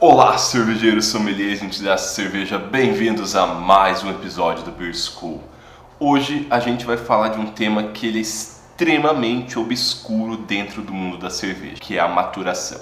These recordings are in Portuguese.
Olá, cervejeiros, sommeliers, gente dessa cerveja, bem-vindos a mais um episódio do Beer School. Hoje a gente vai falar de um tema que ele é extremamente obscuro dentro do mundo da cerveja, que é a maturação.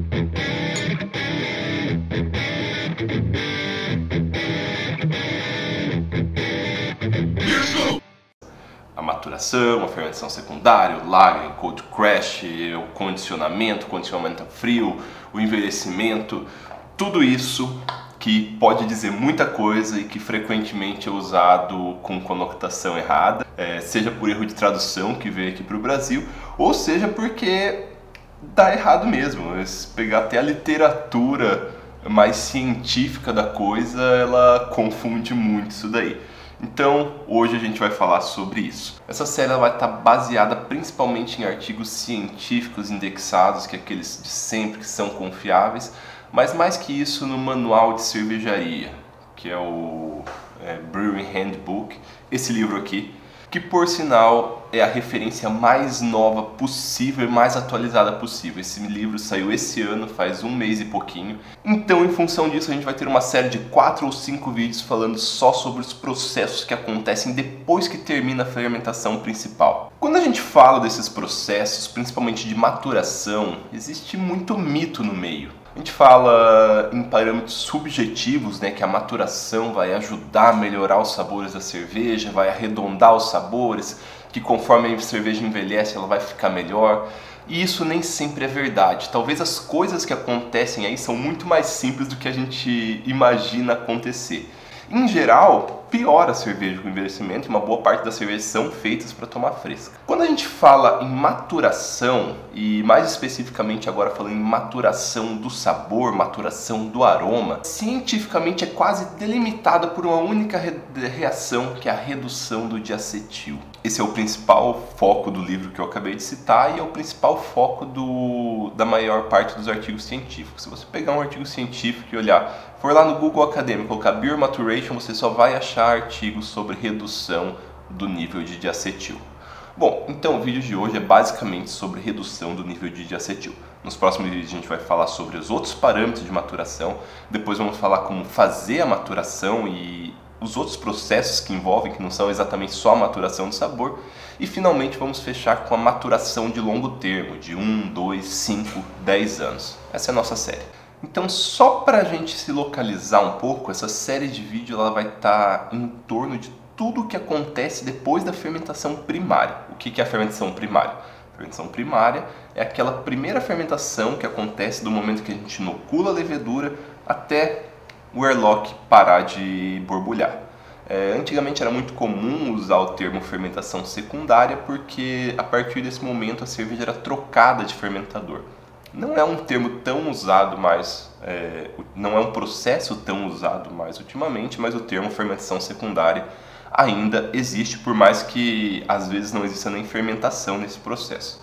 A maturação, a fermentação secundária, o lagering, o cold crash, o condicionamento a frio, o envelhecimento, tudo isso que pode dizer muita coisa e que frequentemente é usado com conotação errada, seja por erro de tradução que veio aqui para o Brasil, ou seja porque dá errado mesmo. Se pegar até a literatura mais científica da coisa, ela confunde muito isso daí. Então, hoje a gente vai falar sobre isso. Essa série ela vai estar baseada principalmente em artigos científicos indexados, que é aqueles de sempre que são confiáveis, mas mais que isso no manual de cervejaria, que é o Brewing Handbook, esse livro aqui, que por sinal é a referência mais nova possível e mais atualizada possível. Esse livro saiu esse ano, faz um mês e pouquinho. Então, em função disso, a gente vai ter uma série de 4 ou 5 vídeos falando só sobre os processos que acontecem depois que termina a fermentação principal. Quando a gente fala desses processos, principalmente de maturação, existe muito mito no meio. A gente fala em parâmetros subjetivos, né, que a maturação vai ajudar a melhorar os sabores da cerveja, vai arredondar os sabores, que conforme a cerveja envelhece ela vai ficar melhor. E isso nem sempre é verdade. Talvez as coisas que acontecem aí são muito mais simples do que a gente imagina acontecer. Em geral, piora a cerveja com o envelhecimento e uma boa parte das cervejas são feitas para tomar fresca. Quando a gente fala em maturação, e mais especificamente agora falando em maturação do sabor, maturação do aroma, cientificamente é quase delimitada por uma única reação, que é a redução do diacetil. Esse é o principal foco do livro que eu acabei de citar e é o principal foco da maior parte dos artigos científicos. Se você pegar um artigo científico e olhar, for lá no Google Acadêmico, colocar Beer Maturation, você só vai achar artigos sobre redução do nível de diacetil. Bom, então o vídeo de hoje é basicamente sobre redução do nível de diacetil. Nos próximos vídeos a gente vai falar sobre os outros parâmetros de maturação, depois vamos falar como fazer a maturação e os outros processos que envolvem, que não são exatamente só a maturação do sabor, e finalmente vamos fechar com a maturação de longo termo, de 1, 2, 5, 10 anos. Essa é a nossa série. Então, só para a gente se localizar um pouco, essa série de vídeo ela vai estar em torno de tudo o que acontece depois da fermentação primária. O que é a fermentação primária? A fermentação primária é aquela primeira fermentação que acontece do momento que a gente inocula a levedura até o airlock parar de borbulhar. Antigamente era muito comum usar o termo fermentação secundária porque a partir desse momento a cerveja era trocada de fermentador. Não é um termo tão usado mais, não é um processo tão usado mais ultimamente, mas o termo fermentação secundária ainda existe, por mais que às vezes não exista nem fermentação nesse processo.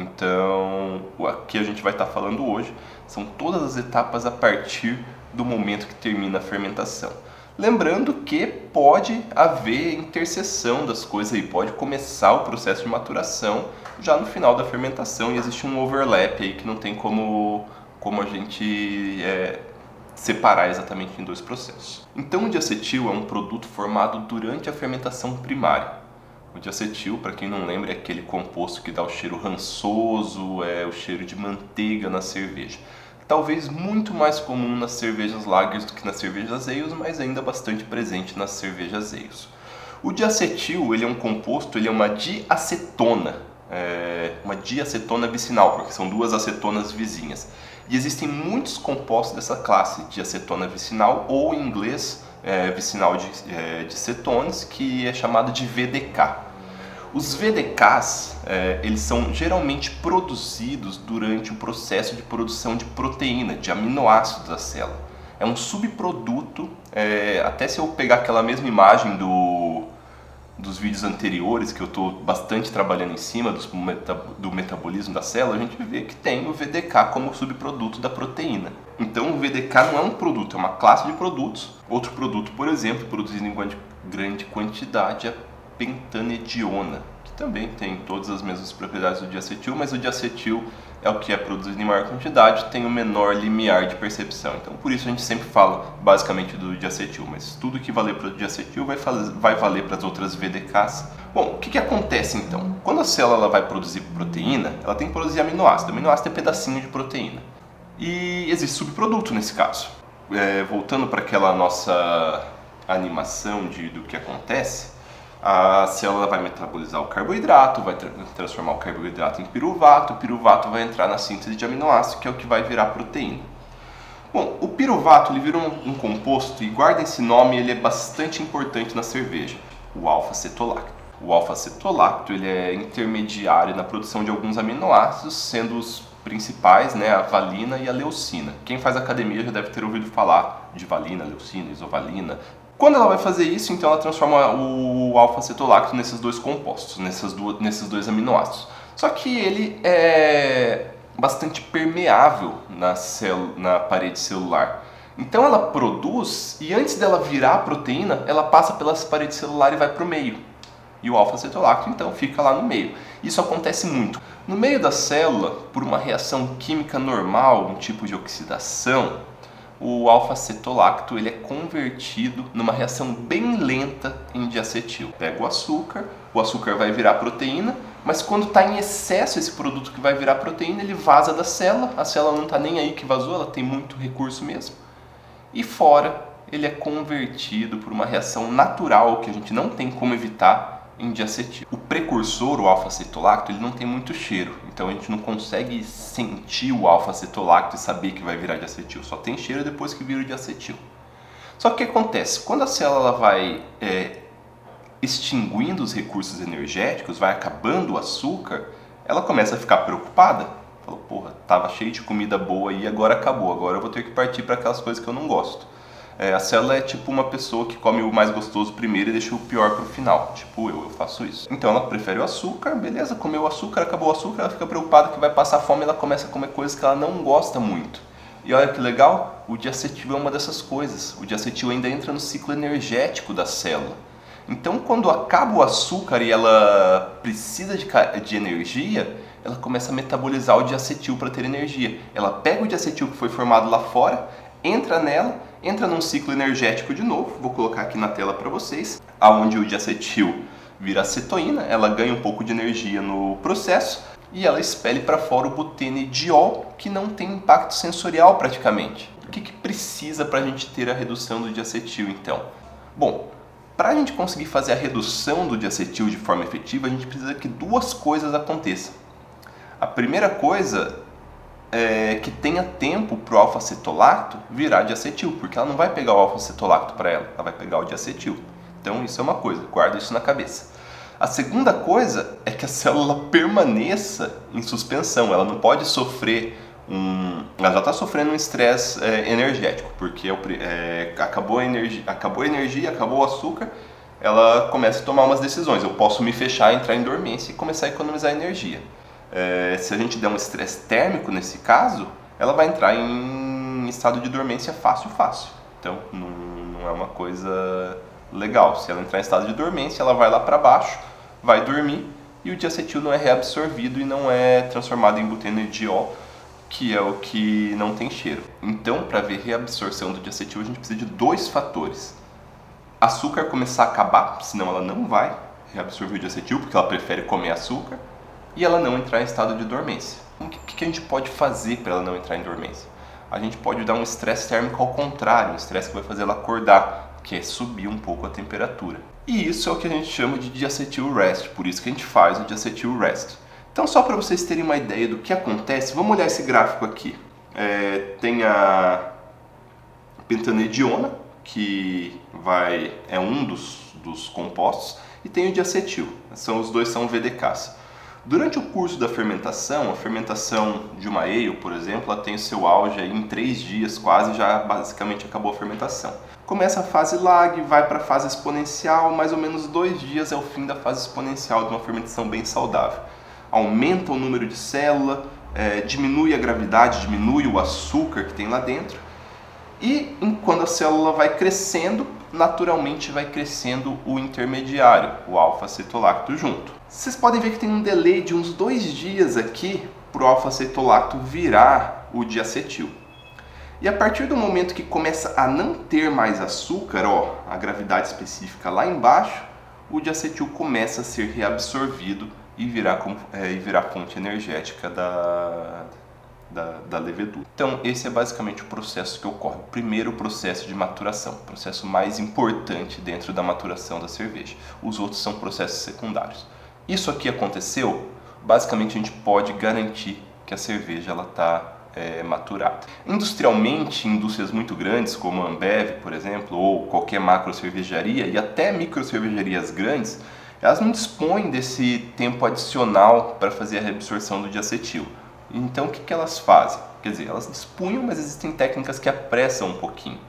Então, o que a gente vai estar falando hoje são todas as etapas a partir do momento que termina a fermentação. Lembrando que pode haver interseção das coisas aí, pode começar o processo de maturação já no final da fermentação e existe um overlap aí que não tem como a gente separar exatamente em dois processos. Então o diacetil é um produto formado durante a fermentação primária. O diacetil, para quem não lembra, é aquele composto que dá o cheiro rançoso, o cheiro de manteiga na cerveja. Talvez muito mais comum nas cervejas lagers do que nas cervejas ales, mas ainda bastante presente nas cervejas ales. O diacetil, ele é um composto, ele é uma diacetona vicinal, porque são duas acetonas vizinhas. E existem muitos compostos dessa classe, diacetona vicinal, ou em inglês, vicinal de cetones, que é chamado de VDK. Os VDKs, eles são geralmente produzidos durante o processo de produção de proteína, de aminoácidos da célula. É um subproduto, até se eu pegar aquela mesma imagem dos vídeos anteriores, que eu estou bastante trabalhando em cima do metabolismo da célula, a gente vê que tem o VDK como subproduto da proteína. Então o VDK não é um produto, é uma classe de produtos. Outro produto, por exemplo, produzido em grande quantidade é pentanediona, que também tem todas as mesmas propriedades do diacetil, mas o diacetil é o que é produzido em maior quantidade, tem o menor limiar de percepção. Então, por isso a gente sempre fala basicamente do diacetil, mas tudo que valer para o diacetil vai valer para as outras VDKs. Bom, o que acontece então? Quando a célula ela vai produzir proteína, ela tem que produzir aminoácido. Aminoácido é pedacinho de proteína. E existe subproduto nesse caso. Voltando para aquela nossa animação do que acontece, a célula vai metabolizar o carboidrato, vai transformar o carboidrato em piruvato, o piruvato vai entrar na síntese de aminoácido, que é o que vai virar proteína. Bom, o piruvato ele vira um composto, e guarda esse nome, ele é bastante importante na cerveja, o alfa-cetolacto. O alfa-cetolacto ele é intermediário na produção de alguns aminoácidos, sendo os principais, né, a valina e a leucina. Quem faz academia já deve ter ouvido falar de valina, leucina, isovalina. Quando ela vai fazer isso, então ela transforma o alfa-cetolacto nesses dois compostos, nesses dois aminoácidos. Só que ele é bastante permeável na parede celular. Então ela produz, e antes dela virar proteína, ela passa pelas paredes celulares e vai para o meio. E o alfa-cetolacto então fica lá no meio. Isso acontece muito. No meio da célula, por uma reação química normal, um tipo de oxidação, o alfa-cetolacto ele é convertido numa reação bem lenta em diacetil. Pega o açúcar vai virar proteína, mas quando está em excesso esse produto que vai virar proteína, ele vaza da célula, a célula não está nem aí que vazou, ela tem muito recurso mesmo. E fora, ele é convertido por uma reação natural que a gente não tem como evitar em diacetil. O precursor, o alfa-cetolacto, ele não tem muito cheiro, então a gente não consegue sentir o alfa-cetolacto e saber que vai virar diacetil. Só tem cheiro depois que vira o diacetil. Só que o que acontece? Quando a célula vai extinguindo os recursos energéticos, vai acabando o açúcar, ela começa a ficar preocupada. Fala, porra, tava cheio de comida boa e agora acabou, agora eu vou ter que partir para aquelas coisas que eu não gosto. A célula é tipo uma pessoa que come o mais gostoso primeiro e deixa o pior pro final. Tipo eu faço isso. Então ela prefere o açúcar, beleza, comeu o açúcar, acabou o açúcar, ela fica preocupada que vai passar fome e ela começa a comer coisas que ela não gosta muito. E olha que legal, o diacetil é uma dessas coisas. O diacetil ainda entra no ciclo energético da célula. Então quando acaba o açúcar e ela precisa de energia, ela começa a metabolizar o diacetil para ter energia. Ela pega o diacetil que foi formado lá fora, entra num ciclo energético de novo, vou colocar aqui na tela para vocês, aonde o diacetil vira acetoína, ela ganha um pouco de energia no processo e ela expele para fora o butenediol, que não tem impacto sensorial praticamente. O que precisa para a gente ter a redução do diacetil então? Bom, para a gente conseguir fazer a redução do diacetil de forma efetiva, a gente precisa que duas coisas aconteçam. A primeira coisa que tenha tempo para o alfa-cetolacto virar diacetil, porque ela não vai pegar o alfa-cetolacto para ela vai pegar o diacetil. Então isso é uma coisa, guarda isso na cabeça. A segunda coisa é que a célula permaneça em suspensão, ela não pode sofrer ela já está sofrendo um estresse energético, porque acabou a energia, acabou o açúcar, ela começa a tomar umas decisões. Eu posso me fechar, entrar em dormência e começar a economizar energia. Se a gente der um estresse térmico nesse caso, ela vai entrar em estado de dormência fácil. Então não é uma coisa legal. Se ela entrar em estado de dormência, ela vai lá para baixo, vai dormir e o diacetil não é reabsorvido e não é transformado em butenediol, que é o que não tem cheiro. Então, para ver reabsorção do diacetil, a gente precisa de dois fatores. Açúcar começar a acabar, senão ela não vai reabsorver o diacetil, porque ela prefere comer açúcar, e ela não entrar em estado de dormência. O que a gente pode fazer para ela não entrar em dormência? A gente pode dar um estresse térmico ao contrário, um estresse que vai fazer ela acordar, que é subir um pouco a temperatura. E isso é o que a gente chama de diacetyl rest, por isso que a gente faz o diacetyl rest. Então, só para vocês terem uma ideia do que acontece, vamos olhar esse gráfico aqui. Tem a pentanediona, que é um dos compostos, e tem o diacetil. Os dois são VDKs. Durante o curso da fermentação, a fermentação de uma ale, por exemplo, ela tem o seu auge aí em 3 dias quase, já basicamente acabou a fermentação. Começa a fase lag, vai para a fase exponencial, mais ou menos 2 dias é o fim da fase exponencial de uma fermentação bem saudável. Aumenta o número de célula, diminui a gravidade, diminui o açúcar que tem lá dentro. E quando a célula vai crescendo, naturalmente vai crescendo o intermediário, o alfa-cetolacto junto. Vocês podem ver que tem um delay de uns 2 dias aqui para o alfa-acetolacto virar o diacetil. E a partir do momento que começa a não ter mais açúcar, ó, a gravidade específica lá embaixo, o diacetil começa a ser reabsorvido e virar fonte energética da levedura. Então esse é basicamente o processo que ocorre, o primeiro processo de maturação, o processo mais importante dentro da maturação da cerveja. Os outros são processos secundários. Isso aqui aconteceu, basicamente a gente pode garantir que a cerveja está maturada. Industrialmente, indústrias muito grandes como a Ambev, por exemplo, ou qualquer macro cervejaria e até micro cervejarias grandes, elas não dispõem desse tempo adicional para fazer a reabsorção do diacetil. Então o que elas fazem? Quer dizer, elas dispunham, mas existem técnicas que apressam um pouquinho.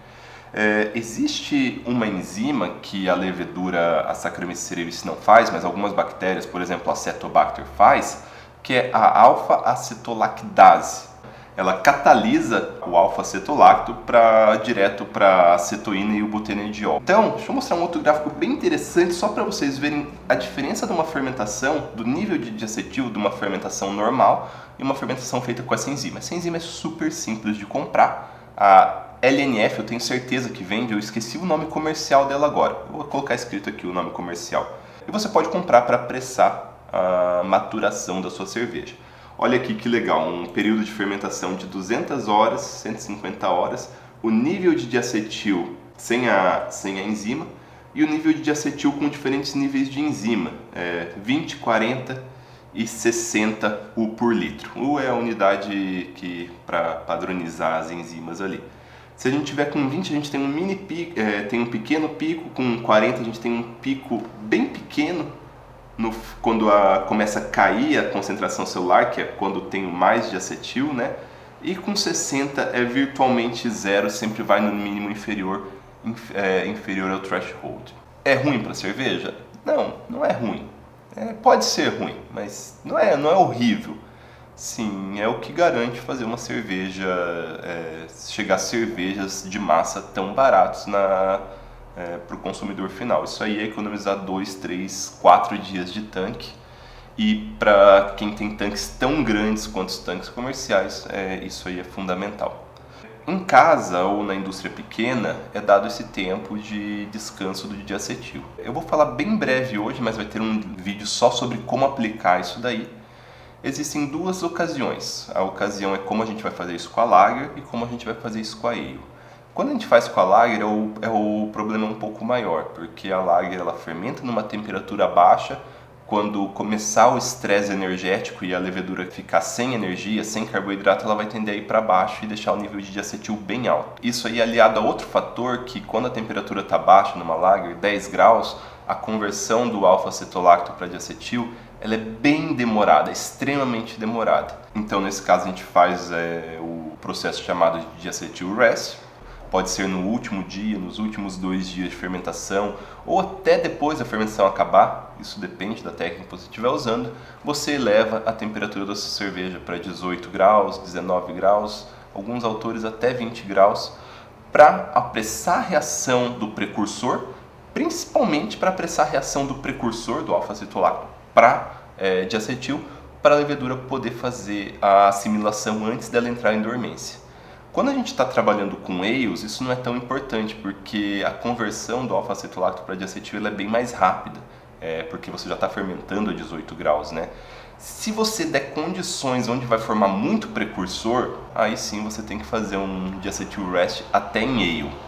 Existe uma enzima que a levedura, a Saccharomyces cerevisiae não faz, mas algumas bactérias, por exemplo a Acetobacter faz, que é a alfa-acetolactase. Ela catalisa o alfa-acetolacto direto para a acetoína e o butanediol. Então, deixa eu mostrar um outro gráfico bem interessante só para vocês verem a diferença de uma fermentação, do nível de diacetil de uma fermentação normal e uma fermentação feita com essa enzima. Essa enzima é super simples de comprar. A LNF eu tenho certeza que vende, eu esqueci o nome comercial dela agora. Eu vou colocar escrito aqui o nome comercial. E você pode comprar para apressar a maturação da sua cerveja. Olha aqui que legal, um período de fermentação de 200 horas, 150 horas, o nível de diacetil sem a enzima e o nível de diacetil com diferentes níveis de enzima, 20, 40 e 60 U por litro. U é a unidade para padronizar as enzimas ali. Se a gente tiver com 20, a gente tem um mini pico, tem um pequeno pico, com 40 a gente tem um pico bem pequeno, quando começa a cair a concentração celular, que é quando tem mais diacetil, né? E com 60 é virtualmente zero, sempre vai no mínimo inferior ao threshold. É ruim para cerveja? Não, não é ruim. Pode ser ruim, mas não é horrível. Sim, é o que garante fazer uma cerveja, chegar a cervejas de massa tão baratos para o consumidor final. Isso aí é economizar 2, 3, 4 dias de tanque, e para quem tem tanques tão grandes quanto os tanques comerciais, isso aí é fundamental. Em casa ou na indústria pequena é dado esse tempo de descanso do diacetil. Eu vou falar bem breve hoje, mas vai ter um vídeo só sobre como aplicar isso daí. Existem duas ocasiões. A ocasião é como a gente vai fazer isso com a lager e como a gente vai fazer isso com a ale. Quando a gente faz com a lager, o problema é um pouco maior, porque a lager ela fermenta numa temperatura baixa. Quando começar o estresse energético e a levedura ficar sem energia, sem carboidrato, ela vai tender a ir para baixo e deixar o nível de diacetil bem alto. Isso aí aliado a outro fator, que quando a temperatura está baixa numa lager, 10 graus, a conversão do alfa-acetolacto para diacetil ela é bem demorada, extremamente demorada. Então nesse caso a gente faz o processo chamado de diacetil rest. Pode ser no último dia, nos últimos 2 dias de fermentação, ou até depois da fermentação acabar, isso depende da técnica que você estiver usando. Você eleva a temperatura da sua cerveja para 18 graus, 19 graus, alguns autores até 20 graus, para apressar a reação do precursor, principalmente para apressar a reação do precursor, do alfa-acetolacto, para diacetil, para a levedura poder fazer a assimilação antes dela entrar em dormência. Quando a gente está trabalhando com ales, isso não é tão importante, porque a conversão do alfa-acetolacto para diacetil ela é bem mais rápida, porque você já está fermentando a 18 graus, né? Se você der condições onde vai formar muito precursor, aí sim você tem que fazer um diacetil rest até em ale.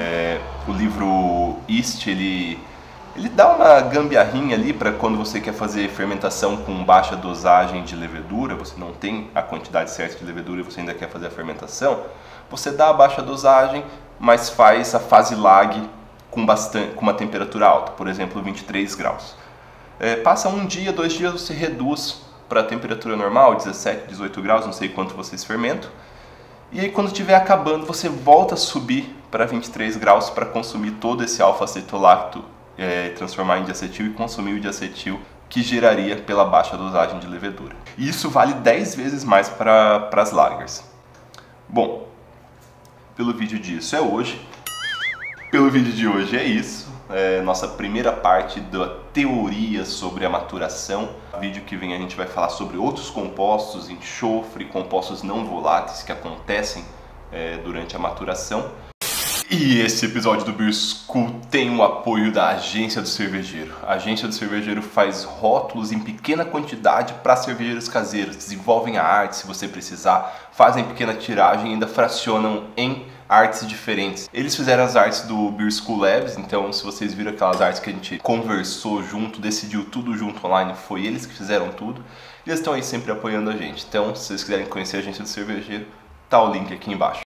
O livro Yeast, ele dá uma gambiarrinha ali para quando você quer fazer fermentação com baixa dosagem de levedura, você não tem a quantidade certa de levedura e você ainda quer fazer a fermentação, você dá a baixa dosagem, mas faz a fase lag com uma temperatura alta, por exemplo 23 graus. Passa 1 dia, 2 dias, você reduz para a temperatura normal, 17, 18 graus, não sei quanto vocês fermentam, e aí quando estiver acabando você volta a subir para 23 graus para consumir todo esse alfa-acetolacto, transformar em diacetil e consumir o diacetil que geraria pela baixa dosagem de levedura. E isso vale 10 vezes mais para as lagers. Bom, pelo vídeo disso é hoje. Pelo vídeo de hoje é isso. Nossa primeira parte da teoria sobre a maturação. No vídeo que vem a gente vai falar sobre outros compostos, enxofre, compostos não voláteis que acontecem durante a maturação. E esse episódio do Beer School tem o apoio da Agência do Cervejeiro. A Agência do Cervejeiro faz rótulos em pequena quantidade para cervejeiros caseiros, desenvolvem a arte se você precisar, fazem pequena tiragem e ainda fracionam em artes diferentes. Eles fizeram as artes do Beer School Labs, então se vocês viram aquelas artes que a gente conversou junto, decidiu tudo junto online, foi eles que fizeram tudo. E eles estão aí sempre apoiando a gente. Então, se vocês quiserem conhecer a Agência do Cervejeiro, tá o link aqui embaixo.